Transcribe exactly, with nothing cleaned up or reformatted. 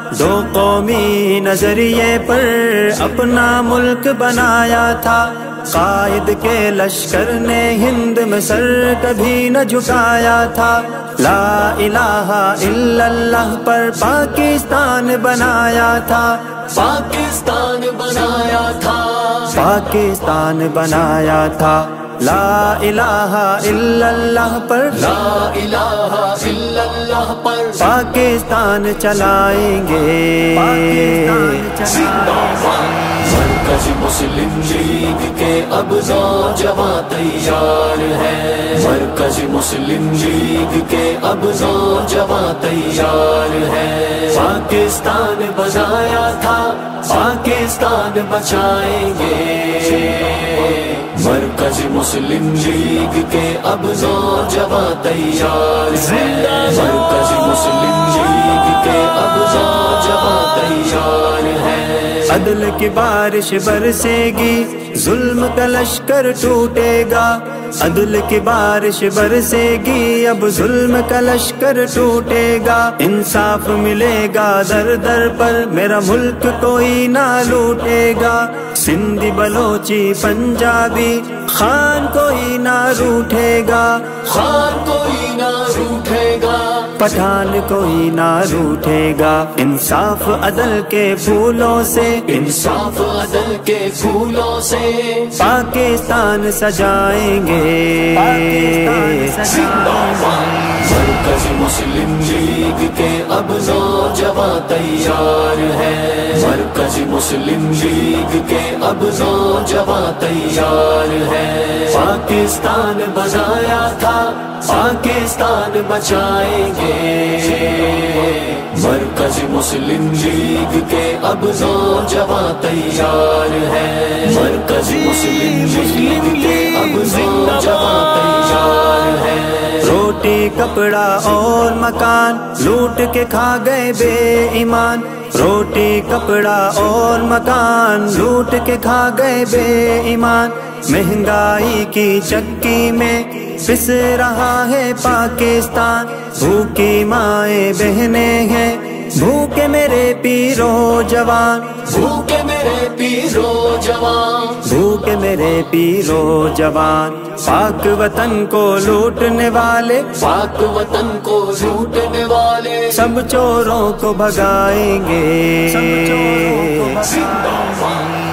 دو قومی نظریے پر اپنا ملک بنایا تھا، قائد کے لشکر نے ہند میں سر کبھی نہ جھکایا تھا، لا الہ الا اللہ پر پاکستان بنایا تھا، پاکستان بنایا تھا، پاکستان بنایا تھا، لا الہ الا اللہ پر، لا الہ الا اللہ پر پاکستان چلائیں گے، مرکز مسلم لیگ کے اب نوجوان تیار ہے، مرکز مسلم لیگ کے اب نوجوان تیار ہے، پاکستان بنایا تھا، پاکستان بچائیں گے، مرکز مسلم لیگ کے اب نوجوان تیار ہے، مرکز مسلم لیگ کے اب نوجوان تیار ہے، عدل کی بارش برسے گی، ظلم کا لشکر ٹوٹے گا، عدل کی بارش برسے گی، اب ظلم کا لشکر ٹوٹے گا، انصاف ملے گا در در پر، میرا ملک کوئی نہ لوٹے گا، سندھی بلوچی پنجابی خان کوئی نہ روٹھے گا، خان کوئی نہ روٹھے گا، پٹھان کوئی نہ روٹھے گا، انصاف عدل کے پھولوں سے، انصاف عدل کے پھولوں سے پاکستان سجائیں گے، مرکز مسلم لیگ کے اب نوجوان تیار ہے، مرکز مسلم لیگ کے اب نوجوان تیار ہے، پاکستان بنایا تھا، پاکستان بچائیں گے، مرکز مسلم لیگ کے اب نوجوان تیار ہے، مرکز مسلم لیگ کے اب نوجوان تیار ہے، روٹی کپڑا اور مکان لوٹ کے کھا گئے بے ایمان، روٹی کپڑا اور مکان لوٹ کے کھا گئے بے ایمان، مہنگائی کی چکی میں پس رہا ہے پاکستان، بھوکی مائیں بہنیں ہیں، بھوکے میرے پیرو جوان، بھوکے میرے پیرو جوان، بھوکے میرے پیرو جوان، پاک وطن کو لوٹنے والے، پاک وطن کو لوٹنے والے سب چوروں کو بھگائیں گے، زندہ باد۔